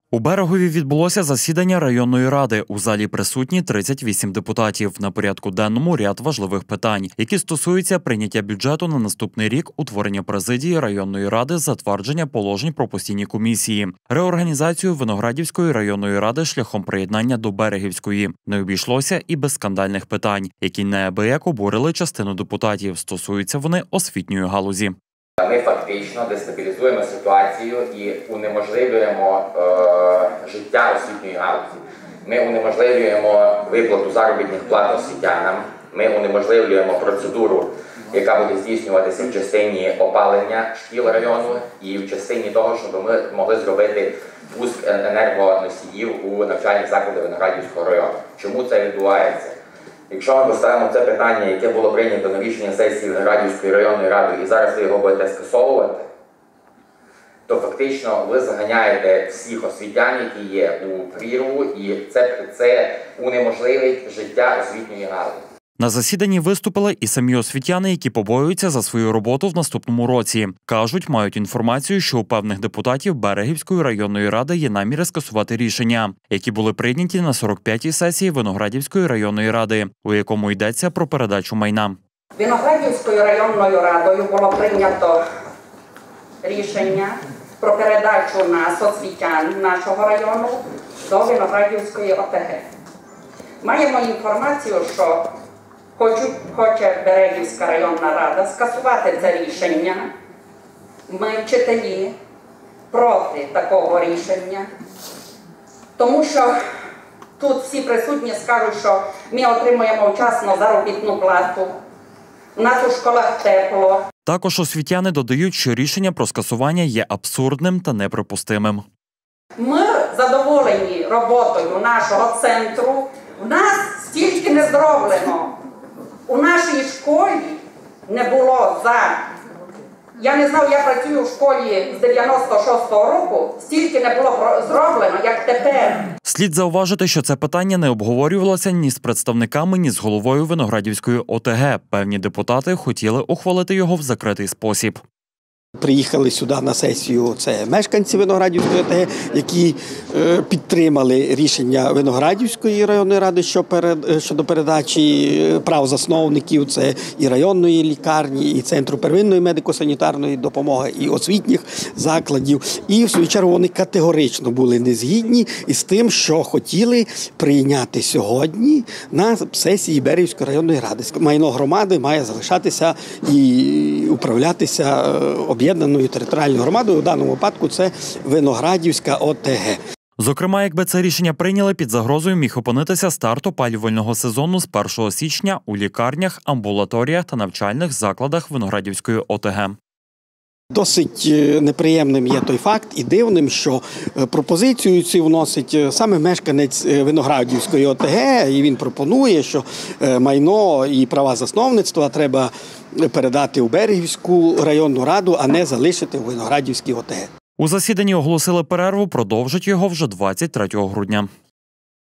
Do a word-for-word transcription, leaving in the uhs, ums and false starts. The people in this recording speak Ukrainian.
У Берегові відбулося засідання районної ради. У залі присутні тридцять вісім депутатів. На порядку денному ряд важливих питань, які стосуються прийняття бюджету на наступний рік, утворення президії районної ради, затвердження положень про постійні комісії, реорганізацію Виноградівської районної ради шляхом приєднання до Берегівської. Не обійшлося і без скандальних питань, які неабияк обурили частину депутатів. Стосуються вони освітньої галузі. Ми фактично дестабілізуємо ситуацію і унеможливлюємо е, життя освітньої галузі. Ми унеможливлюємо виплату заробітних плат освітянам, ми унеможливлюємо процедуру, яка буде здійснюватися в частині опалення шкіл району і в частині того, щоб ми могли зробити пуск енергоносіїв у навчальних закладах Виноградівського району. Чому це відбувається? Якщо ми поставимо це питання, яке було прийнято на рішення сесії Виноградівської районної ради, і зараз ви його будете скасовувати, то фактично ви заганяєте всіх освітян, які є у прірву, і це, це унеможливить життя освітньої галузі. На засіданні виступили і самі освітяни, які побоюються за свою роботу в наступному році. Кажуть, мають інформацію, що у певних депутатів Берегівської районної ради є наміри скасувати рішення, які були прийняті на сорок п'ятій сесії Виноградівської районної ради, у якому йдеться про передачу майна. Виноградівською районною радою було прийнято рішення про передачу нас, освітян нашого району, до Виноградівської О Те Ге. Маємо інформацію, що хоче Берегівська районна рада скасувати це рішення. Ми, вчителі, проти такого рішення, тому що тут всі присутні скажуть, що ми отримуємо вчасно заробітну плату, у нас у школах тепло. Також освітяни додають, що рішення про скасування є абсурдним та неприпустимим. Ми задоволені роботою нашого центру. У нас стільки не зроблено. У нашій школі не було за, я не знав, я працюю в школі з дев'яносто шостого року, стільки не було зроблено, як тепер. Слід зауважити, що це питання не обговорювалося ні з представниками, ні з головою Виноградівської О Те Ге. Певні депутати хотіли ухвалити його в закритий спосіб. Приїхали сюди на сесію, це мешканці Виноградівської О Те Ге, які е, підтримали рішення Виноградівської районної ради щодо передачі прав засновників, це і районної лікарні, і Центру первинної медико-санітарної допомоги, і освітніх закладів. І в свою чергу вони категорично були незгідні із тим, що хотіли прийняти сьогодні на сесії Берегівської районної ради. Майно громади має залишатися і управлятися об'єднаною територіальною громадою, у даному випадку це Виноградівська О Те Ге. Зокрема, якби це рішення прийняли, під загрозою міг опинитися старт опалювального сезону з першого січня у лікарнях, амбулаторіях та навчальних закладах Виноградівської О Те Ге. Досить неприємним є той факт і дивним, що пропозицію цю вносить саме мешканець Виноградівської О Те Ге, і він пропонує, що майно і права засновництва треба передати у Берегівську районну раду, а не залишити у Виноградівській О Те Ге. У засіданні оголосили перерву, продовжать його вже двадцять третього грудня.